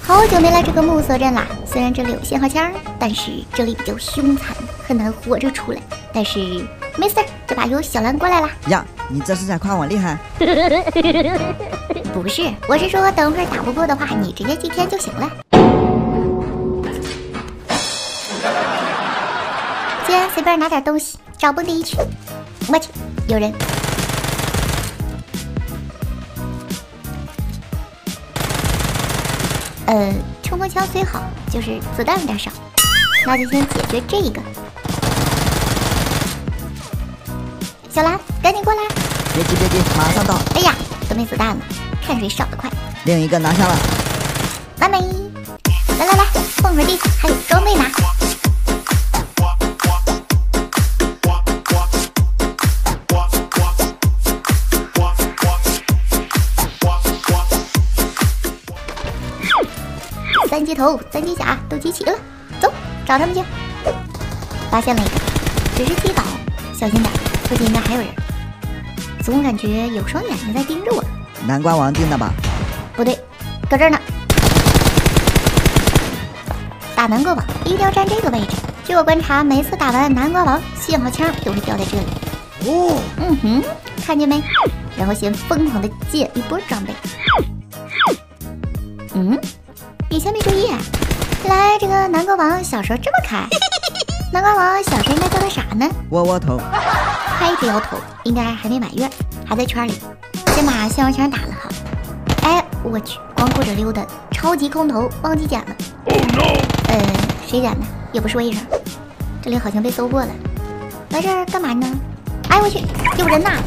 好久没来这个暮色镇啦，虽然这里有信号枪，但是这里比较凶残，很难活着出来。但是没事儿，这把有小兰过来啦。 呀，你这是在夸我厉害？ 不是，我是说等会儿打不过的话，你直接祭天就行了。先随便拿点东西，找蹦迪去。我去，有人。冲锋枪虽好，就是子弹有点少，那就先解决这个。小兰，赶紧过来！ 别急别急，马上到。 哎呀，都没子弹了，看谁少得快。 另一个拿下了， 完美！来来来，蹦会儿地，还有装备拿。三级头、三级甲都集齐了，走，找他们去。发现了一个，只是祈祷，小心点，附近应该还有人。总感觉有双眼睛在盯着我。 南瓜王定的吧？ 不对，搁这儿呢。打南瓜王一定要站这个位置。据我观察，每次打完南瓜王，信号枪都会掉在这里。 哦， 看见没？然后先疯狂的借一波装备。以前没注意，原来这个南瓜王小时候这么可爱。南瓜王小时候应该叫他啥呢？ 窝窝头。 他一直摇头，应该还没满月，还在圈里。先把信号枪打了好。哎，我去，光顾着溜达，超级空投，忘记捡了。Oh no！谁捡的？也不是我一人。这里好像被搜过了。来这儿干嘛呢？哎，我去，有人呐！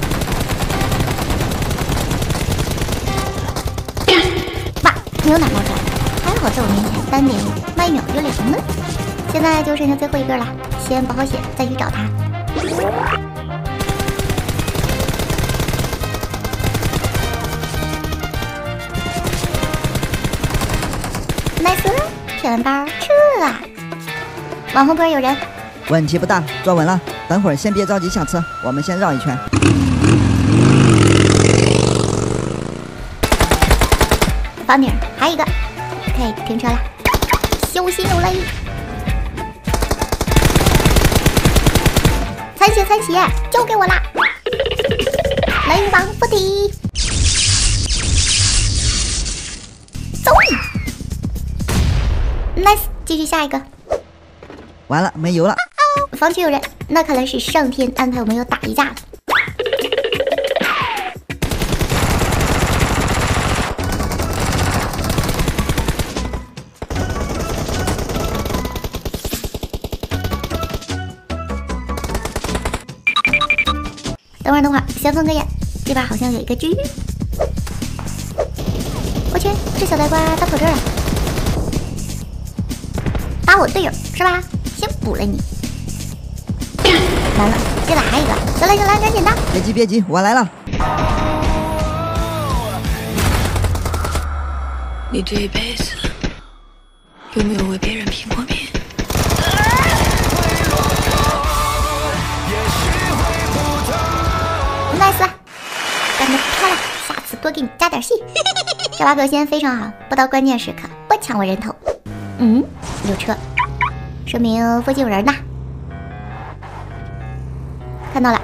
哇，牛奶冒出来。还好在我面前3.5，慢1秒就凉了。现在就剩下最后一个了，先保好险，再去找他。nice， 骗完包撤啊！往后坡有人， 问题不大，坐稳了。等会儿先别着急下车，我们先绕一圈。 房顶还有一个。OK， 停车了，小心有雷！残血，交给我啦！雷王附体，走你 ！Nice， 继续下一个。 完了，没油了。 房区有人，那看来是上天安排我们要打一架了。等会儿，先放个眼，这边好像有一个狙。我去，这小呆瓜咋跑这儿了？打我队友是吧？先补了你。完了，这咋还一个？小兰，赶紧的！ 别急，我来了。 你这一辈子有没有为别人拼过命 ？nice， 干得漂亮，下次多给你加点戏。这把表现非常好，不到关键时刻不抢我人头。有车，说明附近有人呐。看到了，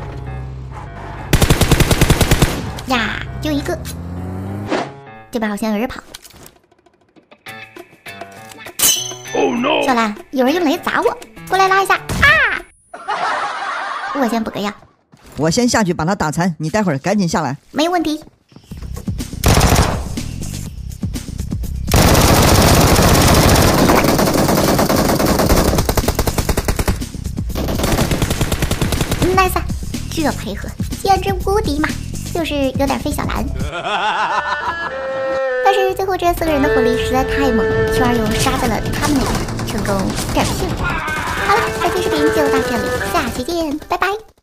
呀，就一个。这边好像有人跑。Oh no！ 小兰，有人用雷砸我，过来拉一下啊！我先补个药。 我先下去把他打残，你待会儿赶紧下来。 没问题。nice， 这配合简直无敌嘛！就是有点费小兰。但是最后这4个人的火力实在太猛，圈又杀在了他们那边，成功点幸。好了，本期视频就到这里，下期见，拜拜。